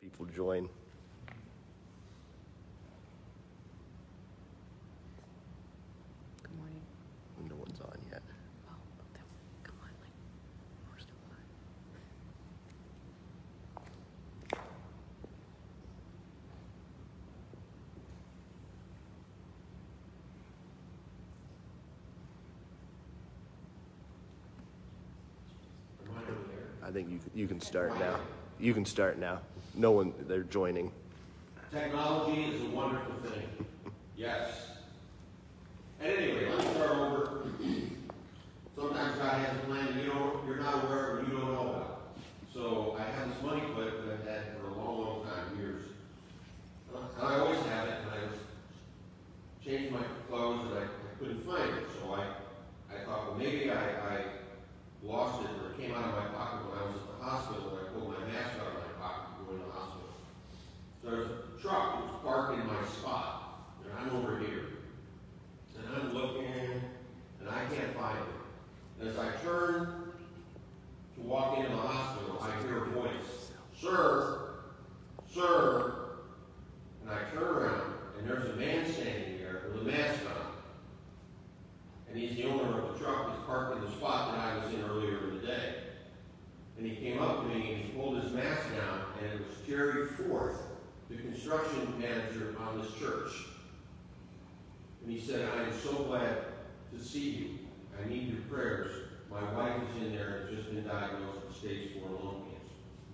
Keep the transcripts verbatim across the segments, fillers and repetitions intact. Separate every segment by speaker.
Speaker 1: people join.
Speaker 2: Good morning.
Speaker 1: No one's on yet.
Speaker 2: Oh, then come on, like, we're still live.
Speaker 1: I think you you can start now. You can start now. No one, they're joining.
Speaker 3: Technology is a wonderful thing. Yes. At any rate, let me start over. Sometimes God has a plan that you don't, you're not aware of, and you don't know about. So I have this money clip that I've had for a long, long time, years. And I always have it, and I was changed my clothes, and I, I couldn't find it. So I, I thought, well, maybe I, I lost it, or it came out of my pocket when I was at the hospital, and I pulled my mask out of my pocket to go in the hospital. So there's a truck that was parked in my spot, and I'm over here. And I'm looking, and I can't find it. And as I turn to walk into the hospital, I hear a voice, "Sir, sir." And I turn around, and there's a man standing there with a mask on. And he's the owner of the truck that's parked in the spot that I was in earlier in the day. And he came up to me, and he pulled his mask down, and it was Jerry Forth, the construction manager on this church. And he said, "I am so glad to see you. I need your prayers. My wife is in there and has just been diagnosed with stage four lung cancer."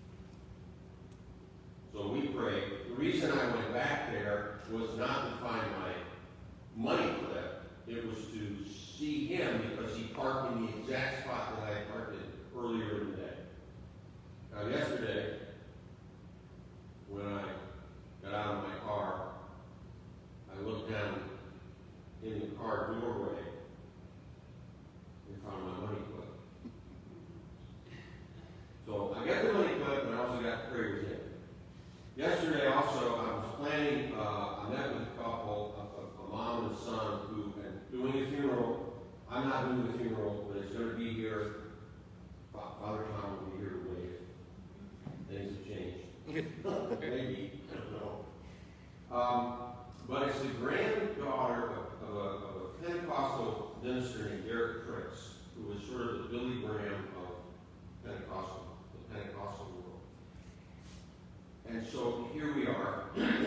Speaker 3: So we prayed. The reason I went back there was not to find my money clip. It was to see him because he parked in the exact spot that I parked in earlier in the day. Now yesterday, when I got out of my car, I looked down in the car doorway and found my money clip. So I got the money clip, and I also got the prayers in. Yesterday also, I was planning, uh, I met with a couple, a, a mom and a son, who are doing a funeral. I'm not doing the funeral, but it's going to be here. Father Tom will be here to wave. Things have changed. Maybe, I don't know. Um, but it's the granddaughter of, of, a, of a Pentecostal minister named Derek Prince, who was sort of the Billy Graham of Pentecostal, the Pentecostal world. And so here we are,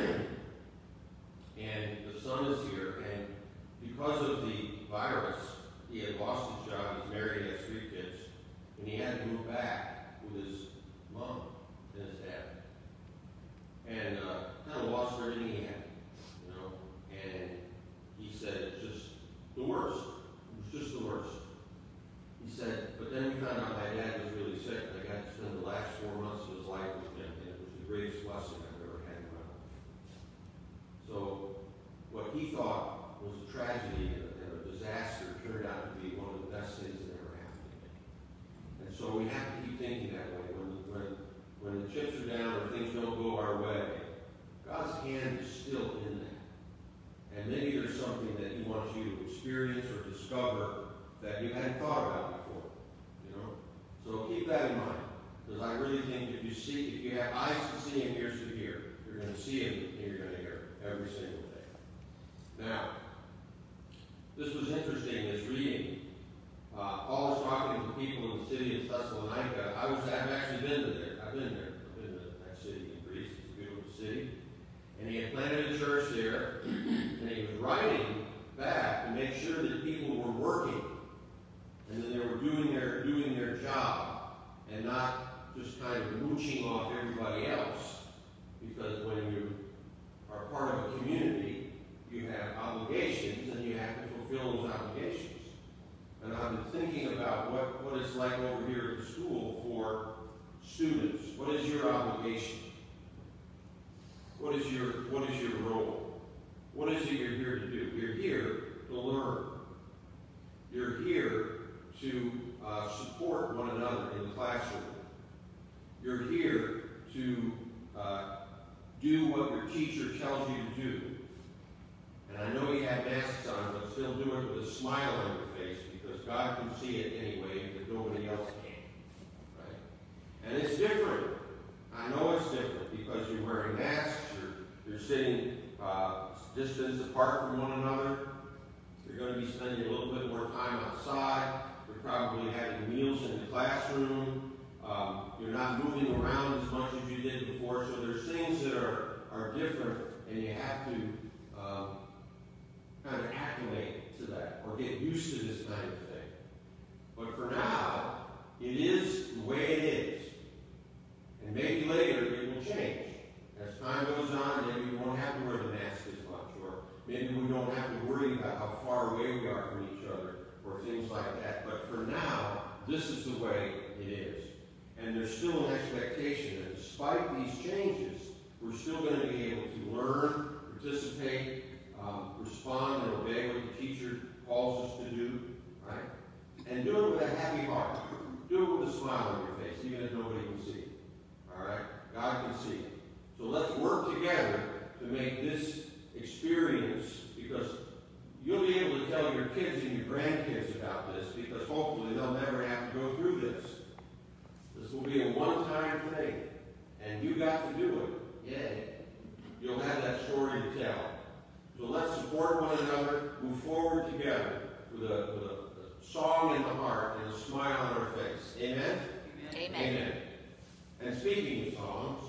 Speaker 3: and the son is here, and because of the virus, he had lost his job. He's married, he has three kids, and he had to move back with his mom and his dad. And uh, kind of lost everything he had, you know. And he said it's just the worst. It was just the worst. He said, but then we found out my dad was really sick, and I got to spend the last four months of his life with him, and it was the greatest blessing I've ever had in my life. So what he thought was a tragedy and a, and a disaster turned out to be one of the best things that ever happened to me. And so we have to keep thinking that way. When, when, when the chips are down or things don't go our way, God's hand is still in that. And maybe there's something that he wants you to experience or discover that you hadn't thought about before. You know? So keep that in mind. Because I really think if you see, if you have eyes to see and ears to hear, you're going to see him and you're going to hear him every single day. Now, this was interesting, this reading. Uh, Paul is talking to the people in the city of Thessalonica. I was, I've actually been to there. I've been there. I've been to that city in Greece. It's a beautiful city. And he had planted a church there, and he was writing back to make sure that people were working, and that they were doing their doing their job, and not just kind of mooching off everybody else. Because when you are part of a community, you have obligations, and you have to fulfill those obligations. And I've been thinking about what, what it's like over here at the school for students. What is your obligation? What is your, what is your role? What is it you're here to do? You're here to learn. You're here to uh, support one another in the classroom. You're here to uh, do what your teacher tells you to do. And I know you have masks on, but still do it with a smile on your face, because God can see it anyway, but nobody else can. Right? And it's different. I know it's different because you're sitting uh, distance apart from one another. You're going to be spending a little bit more time outside. You're probably having meals in the classroom. Um, you're not moving around as much as you did before. So there's things that are, are different, and you have to um, kind of acclimate to that or get used to this kind of thing. But for now, it is the way it is. And maybe later it will change. As time goes on, maybe we won't have to wear the mask as much, or maybe we don't have to worry about how far away we are from each other, or things like that. But for now, this is the way it is. And there's still an expectation that despite these changes, we're still going to be able to learn, participate, um, respond, and obey what the teacher calls us to do, right? And do it with a happy heart. Do it with a smile on your face, even if nobody can see it. All right? God can see it. So let's work together to make this experience, because you'll be able to tell your kids and your grandkids about this, because hopefully they'll never have to go through this. This will be a one-time thing, and you got to do it. Yay. You'll have that story to tell. So let's support one another, move forward together with a, with a, a song in the heart and a smile on our face. Amen?
Speaker 2: Amen.
Speaker 3: Amen. And speaking of songs,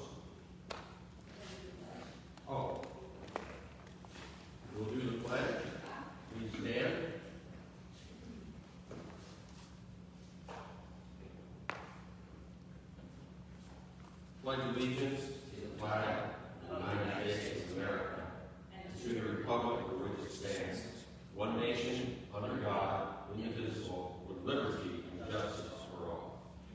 Speaker 3: oh, we'll do the pledge. Please stand. Pledge allegiance to the flag of the United States of America and to the republic for which it stands, one nation, under God, indivisible, with liberty and justice for all.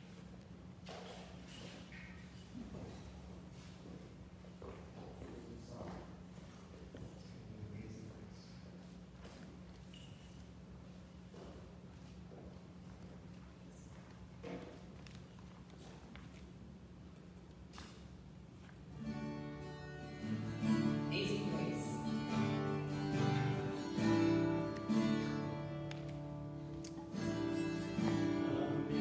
Speaker 4: Amazing Grace.
Speaker 5: Amazing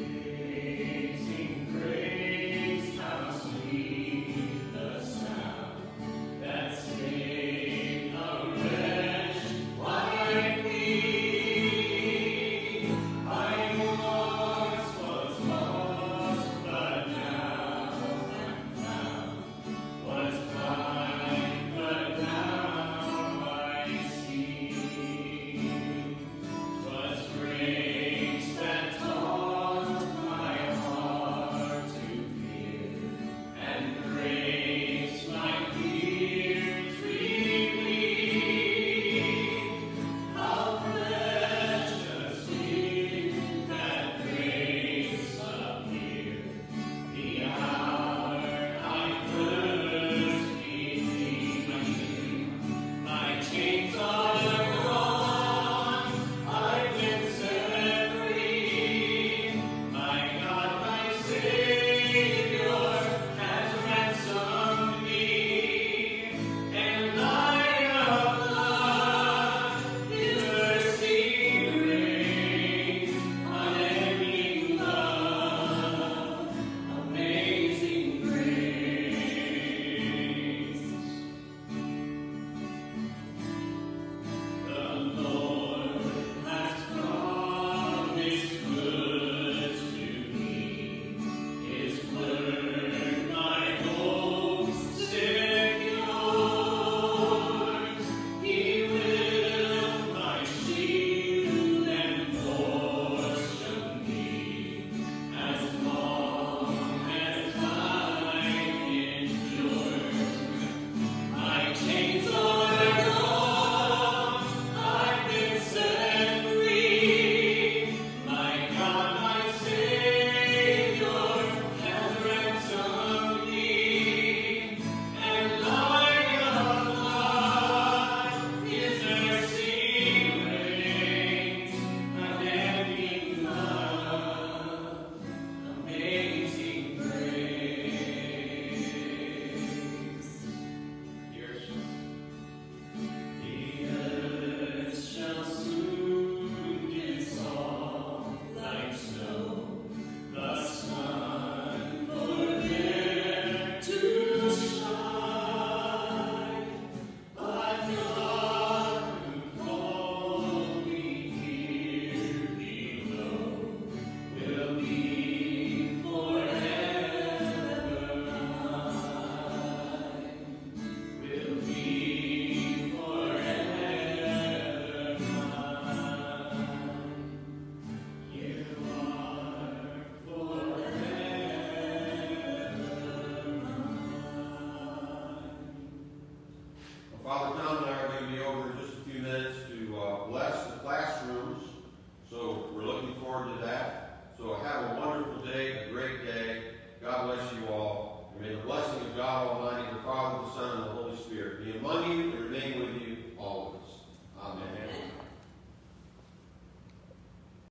Speaker 3: So have a wonderful day, a great day. God bless you all, and may the blessing